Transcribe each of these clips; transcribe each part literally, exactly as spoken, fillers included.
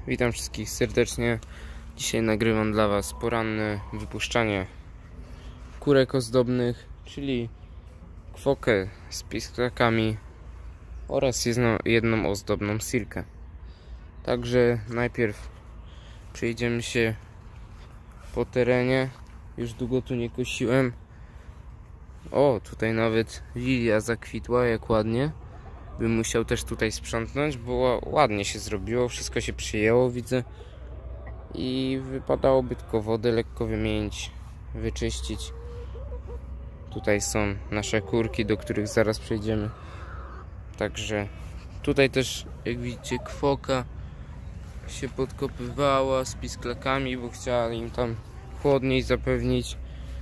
Witam wszystkich serdecznie. Dzisiaj nagrywam dla Was poranne wypuszczanie kurek ozdobnych, czyli kwokę z pisklakami oraz jedną, jedną ozdobną sirkę. Także najpierw przejdziemy się po terenie. Już długo tu nie kosiłem. O, tutaj nawet lilia zakwitła, jak ładnie. Bym musiał też tutaj sprzątnąć, bo ładnie się zrobiło, wszystko się przyjęło, widzę. I wypadałoby tylko wodę lekko wymienić, wyczyścić. Tutaj są nasze kurki, do których zaraz przejdziemy. Także tutaj też, jak widzicie, kwoka się podkopywała z pisklakami, bo chciała im tam chłodniej zapewnić.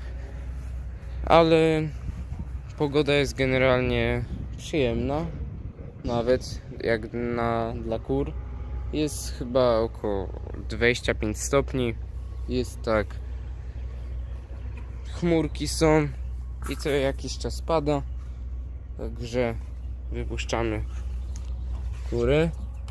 Ale pogoda jest generalnie przyjemna. Nawet jak na, dla kur jest chyba około dwadzieścia pięć stopni. Jest tak, chmurki są i co jakiś czas pada. Także wypuszczamy kury.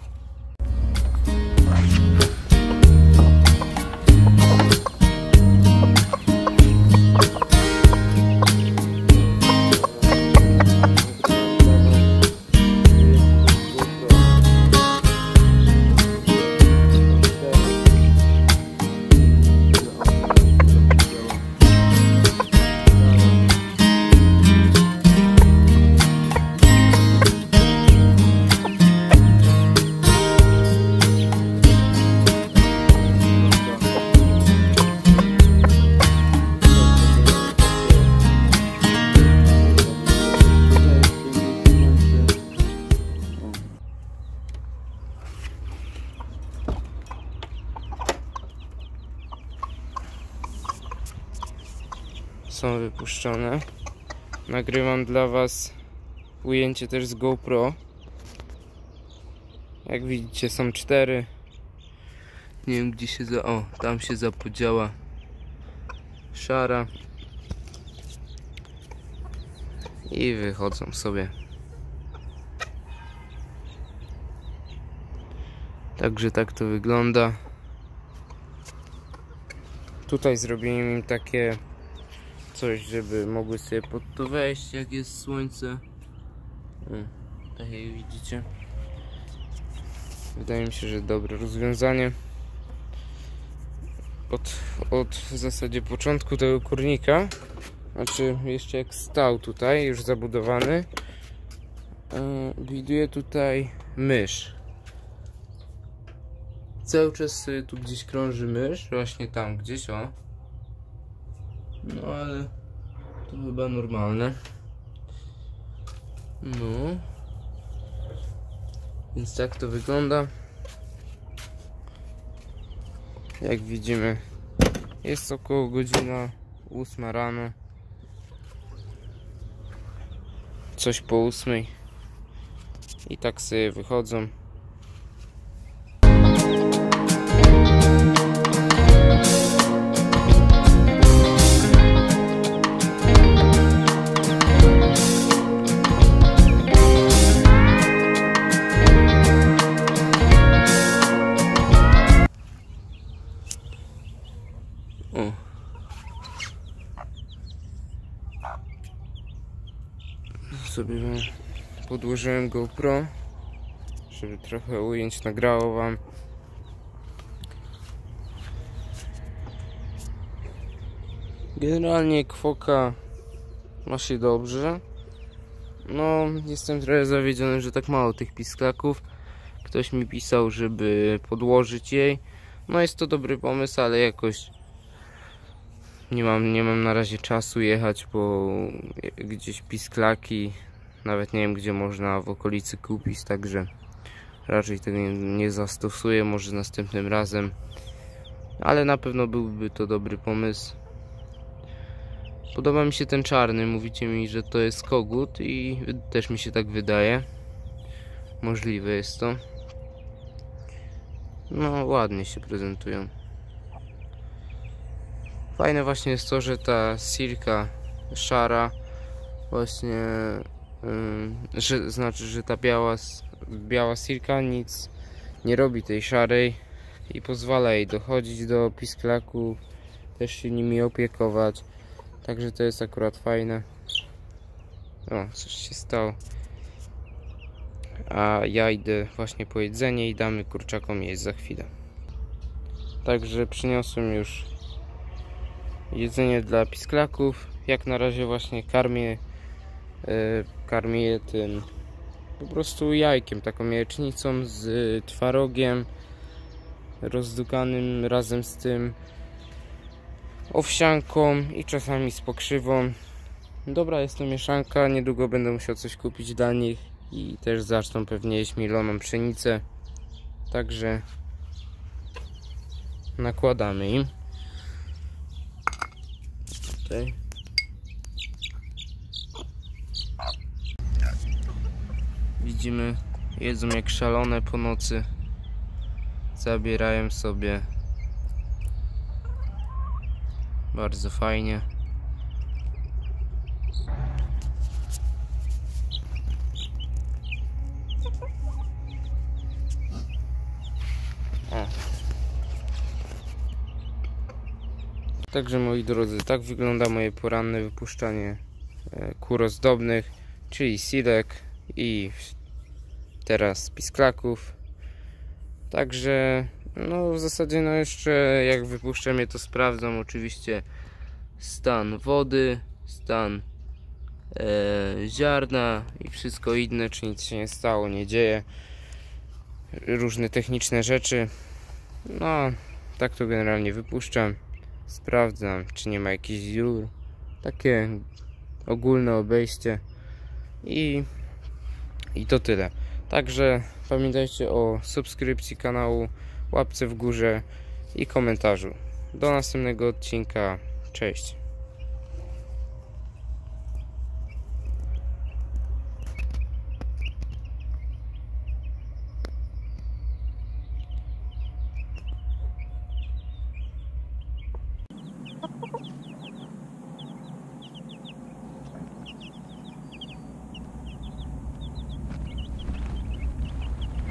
Są wypuszczone. Nagrywam dla Was ujęcie też z GoPro. Jak widzicie, są cztery. Nie wiem, gdzie się za... O, tam się zapodziała szara. I wychodzą sobie. Także tak to wygląda. Tutaj zrobiłem im takie coś, żeby mogły sobie pod to wejść, jak jest słońce. Tak jak widzicie. Wydaje mi się, że dobre rozwiązanie. Od, od w zasadzie początku tego kurnika, znaczy jeszcze jak stał tutaj, już zabudowany, widuje tutaj mysz. Cały czas sobie tu gdzieś krąży mysz, właśnie tam gdzieś, o. No ale to chyba normalne. No. Więc tak to wygląda. Jak widzimy, jest około godzina ósma rano. Coś po ósmej. I tak sobie wychodzą. O. Sobie podłożyłem GoPro, żeby trochę ujęć nagrało Wam. Generalnie kwoka ma się dobrze. No, jestem trochę zawiedziony, że tak mało tych pisklaków. Ktoś mi pisał, żeby podłożyć jej. No, jest to dobry pomysł, ale jakoś Nie mam, nie mam na razie czasu jechać po gdzieś pisklaki. Nawet nie wiem, gdzie można w okolicy kupić, także raczej tego nie, nie zastosuję, może następnym razem. Ale na pewno byłby to dobry pomysł. Podoba mi się ten czarny, mówicie mi, że to jest kogut i też mi się tak wydaje. Możliwe jest to. No, ładnie się prezentują. Fajne właśnie jest to, że ta sirka szara właśnie yy, że, znaczy, że ta biała, biała sirka nic nie robi tej szarej, i pozwala jej dochodzić do pisklaków, też się nimi opiekować. Także to jest akurat fajne. O, coś się stało. A ja idę właśnie po jedzenie i damy kurczakom jeść za chwilę. Także przyniosłem już jedzenie dla pisklaków. Jak na razie właśnie karmię, yy, karmię je tym po prostu jajkiem, taką jajecznicą z twarogiem rozdukanym razem z tym, owsianką i czasami z pokrzywą. Dobra jest to mieszanka, niedługo będę musiał coś kupić dla nich i też zaczną pewnie jeść mieloną pszenicę. Także nakładamy im. Tutaj. Widzimy, jedzą jak szalone po nocy. Zabierają sobie. Bardzo fajnie. O. Także moi drodzy, tak wygląda moje poranne wypuszczanie kur ozdobnych, czyli silek i teraz pisklaków. Także no w zasadzie no jeszcze jak wypuszczam je, to sprawdzam oczywiście stan wody, stan e, ziarna i wszystko inne, czy nic się nie stało, nie dzieje, różne techniczne rzeczy. No tak to generalnie wypuszczam, sprawdzam, czy nie ma jakichś dziur, takie ogólne obejście i, i to tyle. Także pamiętajcie o subskrypcji kanału, łapce w górze i komentarzu. Do następnego odcinka. Cześć.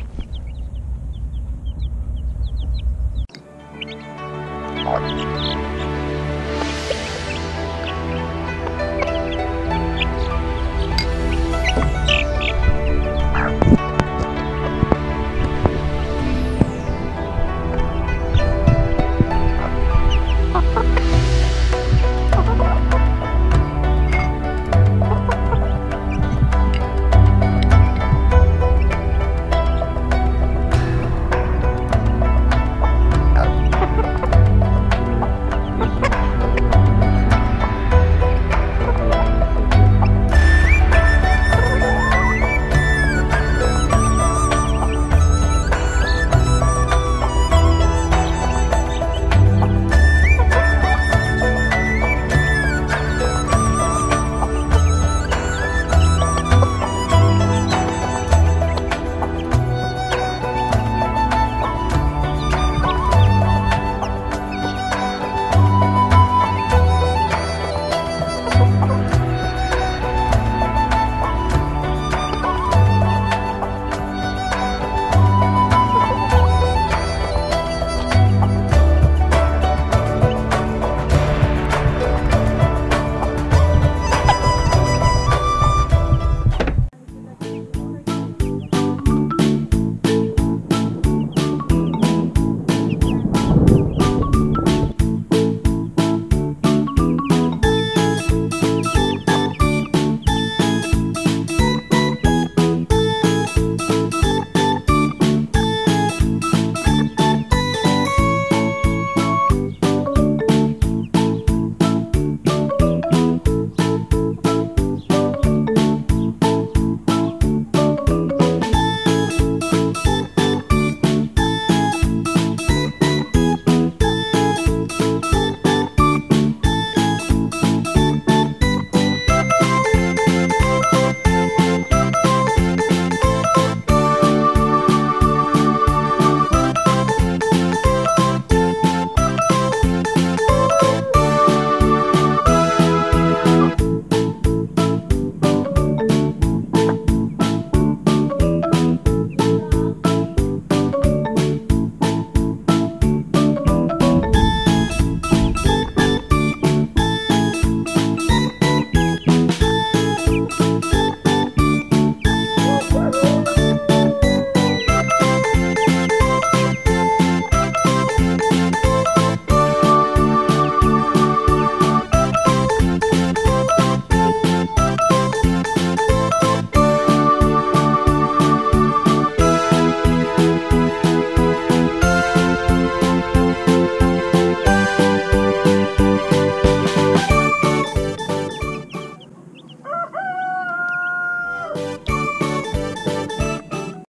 Thank you.